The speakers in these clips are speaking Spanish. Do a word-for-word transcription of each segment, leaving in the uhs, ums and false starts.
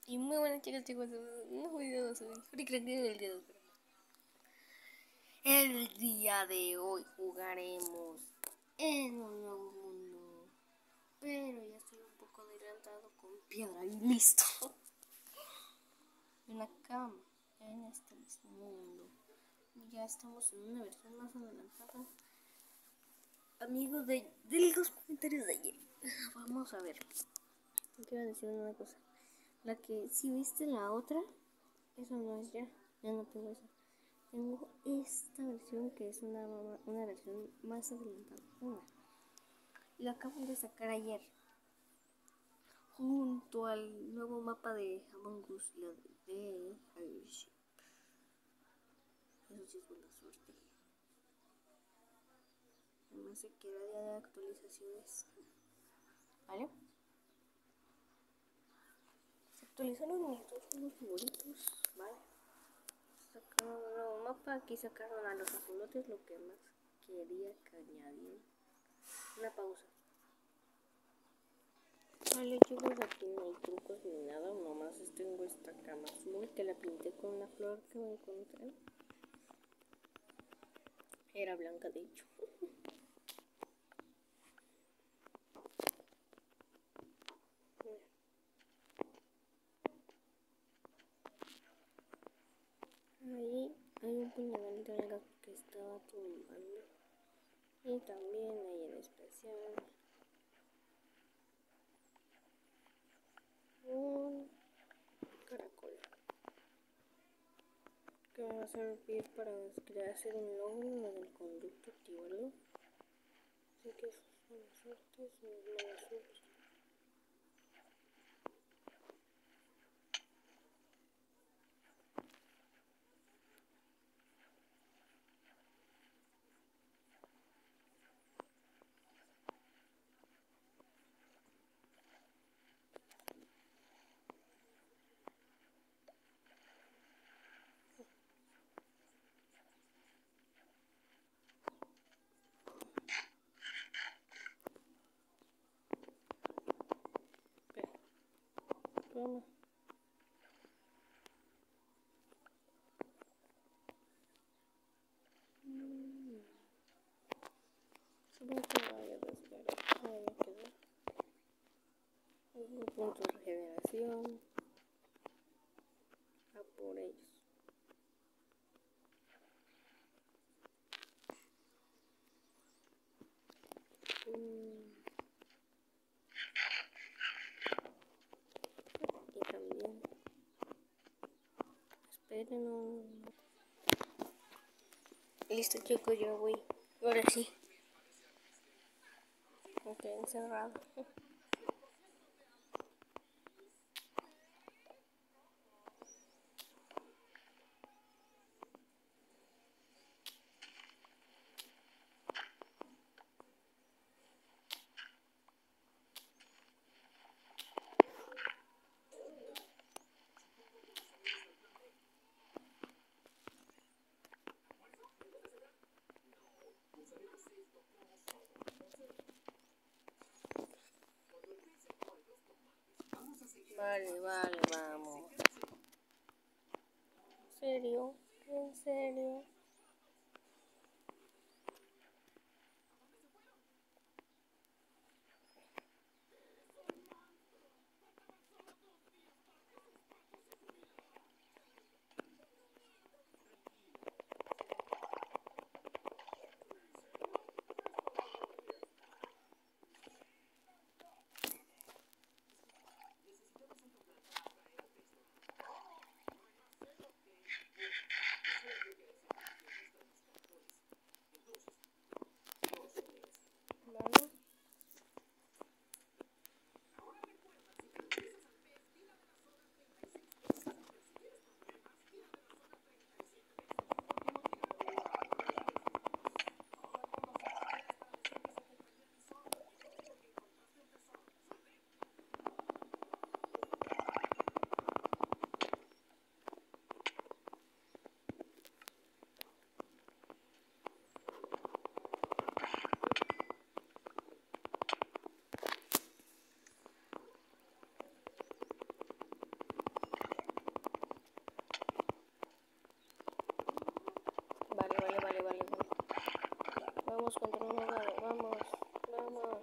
Y muy buenas chicas, chicos, unos videos muy creativos del día de hoy. El día de hoy jugaremos en un nuevo mundo, pero ya estoy un poco adelantado con piedra y listo. Una cama en este mismo mundo. Ya estamos en una versión más adelantada. Amigos de, de los comentarios de ayer, vamos a ver. Quiero decir una cosa. La que si viste la otra, eso no es ya. Ya no tengo esa. Tengo esta versión que es una, una versión más adelantada. Una. La acabo de sacar ayer. Junto al nuevo mapa de Among Us, la de Airship. Eso sí es buena suerte. Además se queda día de actualizaciones. ¿Vale? Se actualizaron mis dos juegos favoritos. ¿Vale? Sacaron un nuevo mapa. Aquí sacaron a los ajolotes, lo que más quería que añadir. Una pausa. Vale chicos, aquí no hay trucos ni nada, nomás tengo esta cama azul que la pinté con una flor que me encontré. Era blanca de hecho. Ahí hay un puñal de algas que estaba tumbando. Y también hay en especial un caracol que me va a servir para crear hacer un logo del conducto activarlo. Así que sus buenas suertes, sus malas suertes. Toma. Mm. Supongo que no vaya a descargar. No vaya a quedar. Tengo puntos de regeneración. A por ellos. Mm. Y también. Esperen un... Listo chicos, yo voy. Ahora sí. Me quedé encerrado. Vale, vale, vamos. ¿En serio? ¿En serio? contra un ahogado. Vamos, vamos.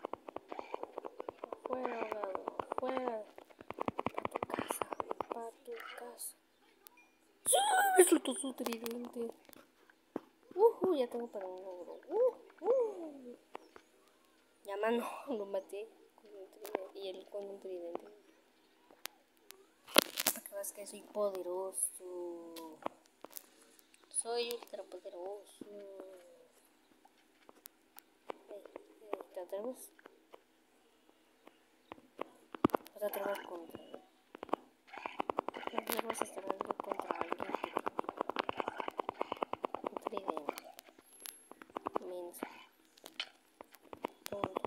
Fuera, ahogado. Fuera. Para tu casa. Para tu casa. ¡Sí! Me soltó su tridente. Uh, ya tengo para un logro. Uh, uh. Ya, mano, lo maté con un tridente. Y él con un tridente. Para que veas que soy poderoso. Soy ultra poderoso. ¿Te atreves? ¿Te atreves contra? ¿Te atreves a estar algo contra alguien que tiene un tridente? Menso. Tonto.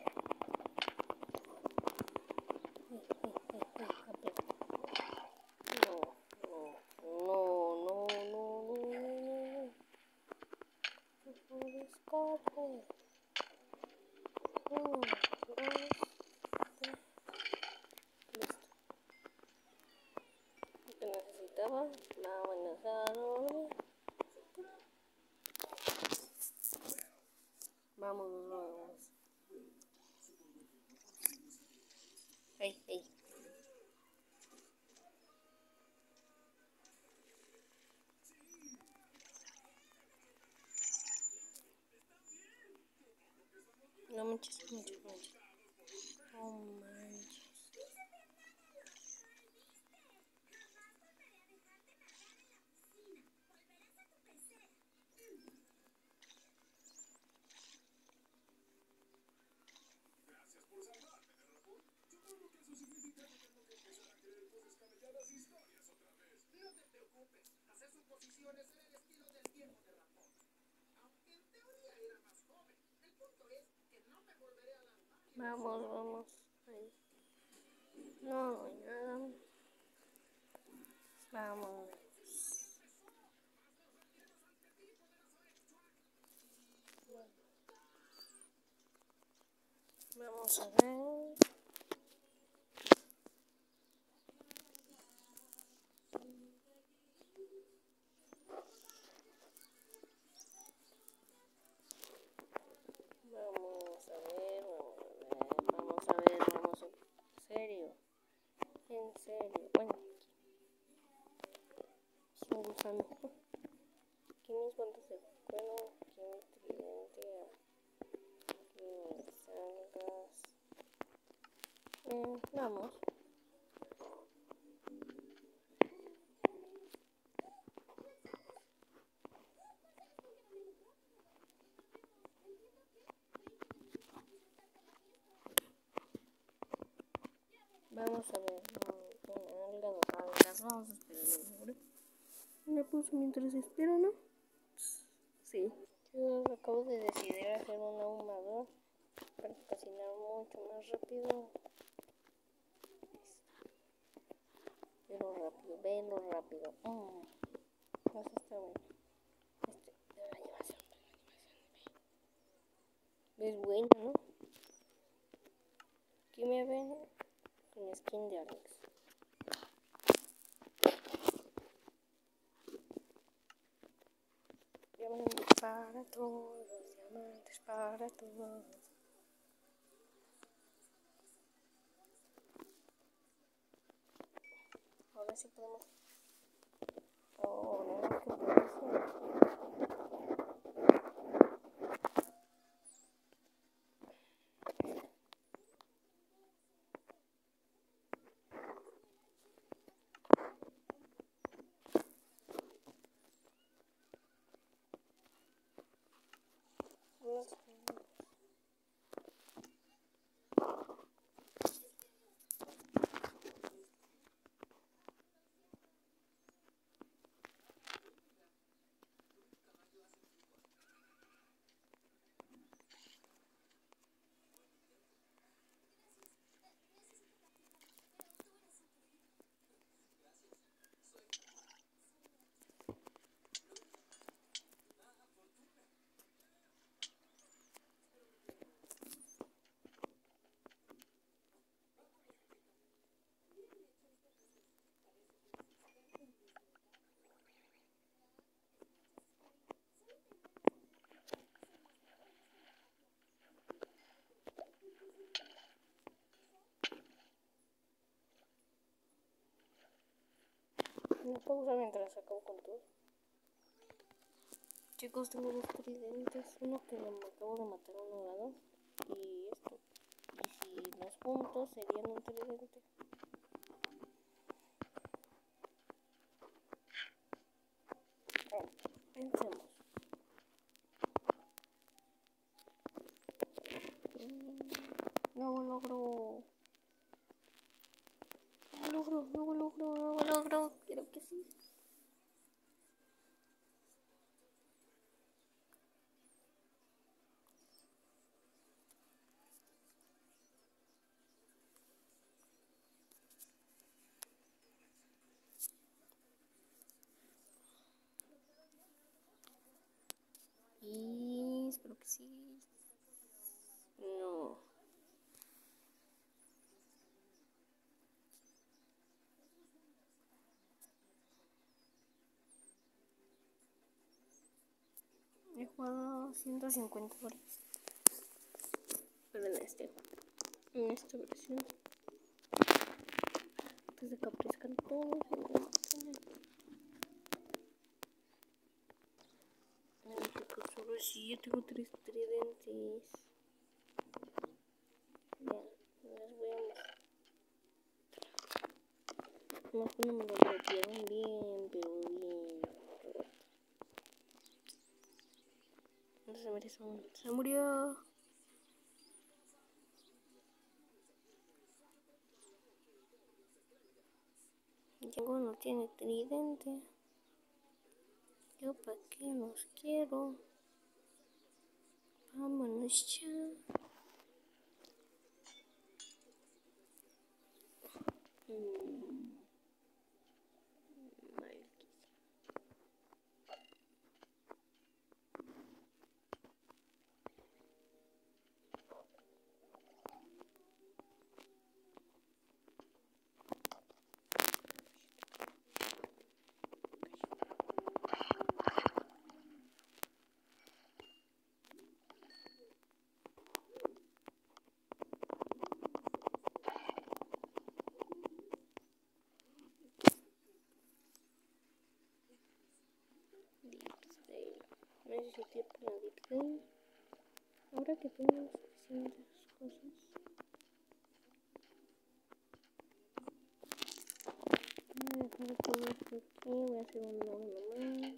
Eh, eh, eh, eh, aprieta. No, no, no, no, no, no, no. No puedes correr. Uno, dos, tres. Listo. Lo que necesitaba. Vámonos a dormir. Vámonos, vámonos. Ey, ey. No manches, manches, manches. No manches. Vamos, vamos. Ahí. No, no hay nada. Vamos. Vamos a ver. Vamos a ver, vamos a ver, vamos a ver, vamos a ver. ¿En serio? En serio. Bueno, es un gusano. Aquí mis guantes de cuero, aquí mi tridente, aquí mis algas. Eh, vamos. Vamos a ver. Una alga, dos algas. Vamos a esperar el logro. Me puso mientras espero, ¿no? Sí. Yo acabo de decidir hacer un ahumador para cocinar mucho más rápido. Velo rápido, velo rápido. Mm. Eso está bueno. Este, de la animación, de la animación. Es bueno, ¿no? Aquí me ven con mi skin de Alex. Diamantes para todos, diamantes para todos. Ahora sí podemos. Oh, no, qué buenísimo. una pausa mientras acabo con todo. Chicos, tengo dos tridentes. Uno que me acabo de matar a un lado. Y esto. Y si los juntos serían un tridente. Oh, pensemos. No logro. No logro, no logro, no logro. Quiero que sí. Y espero que sí. No. He jugado ciento cincuenta horas. Pero en este. En esta versión. Antes de que aparezcan todos. Solo si yo tengo tres tridentes. Ya, las voy a mostrar. Más que no me lo metieron bien, pero bien. No se merece uno. Se murió. Django no tiene tridente. Yo pa' qué los quiero. Vámonos ya. Mm. Necesité para Bitcoin. Ahora que tengo suficientes cosas. Voy a dejar de poner esto aquí. Voy a hacer un horno más.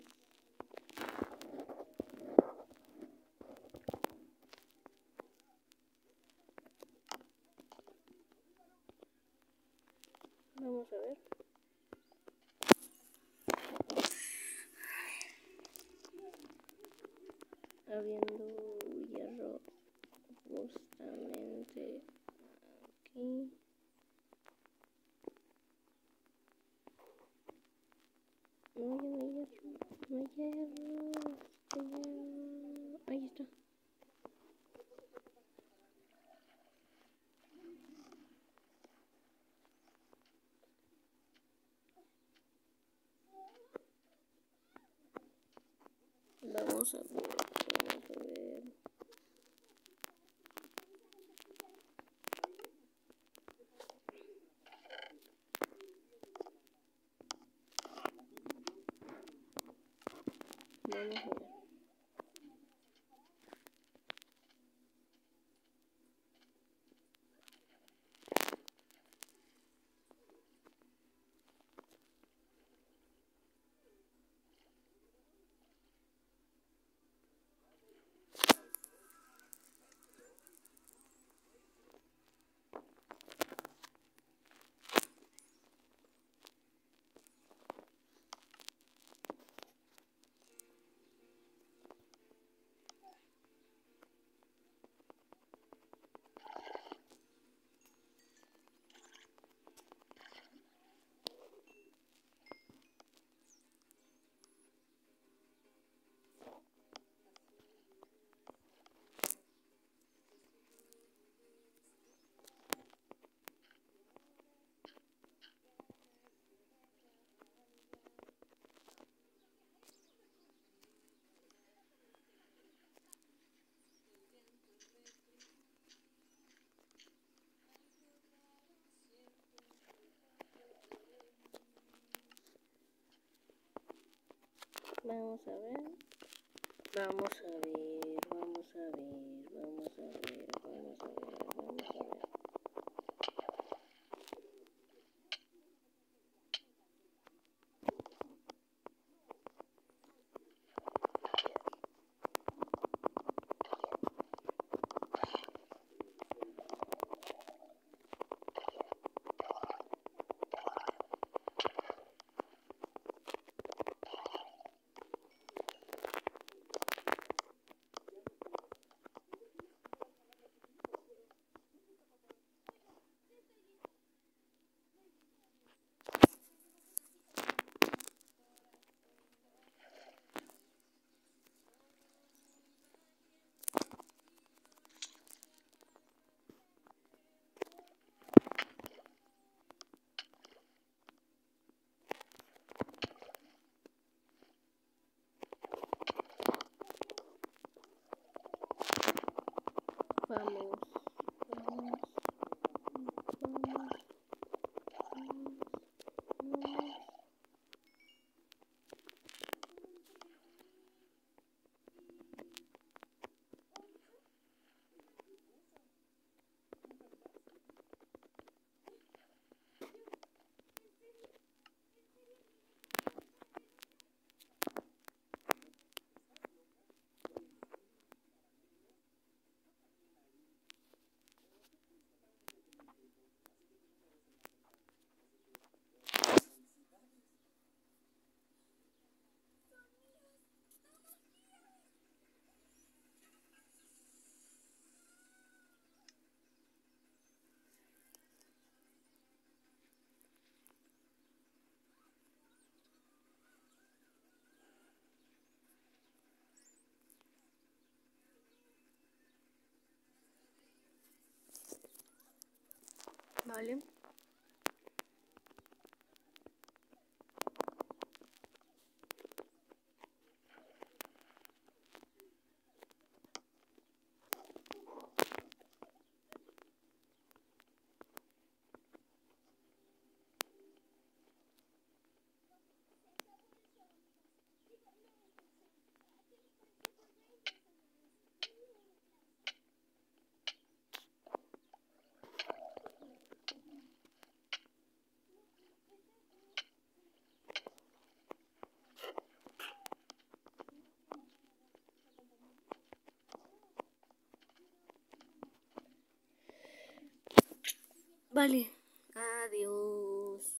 Vamos a ver. Habiendo hierro justamente aquí. No, ya no hay hierro. No hay hierro. Este hierro. Ahí está. Vamos a ver. Vamos a ver. Vamos a ver. Vamos a ver. Vamos a ver, vamos a ver, vamos a ver, vamos a ver, vamos a ver. Vamos, vamos, vamos, vamos, vamos. Vale. Vale.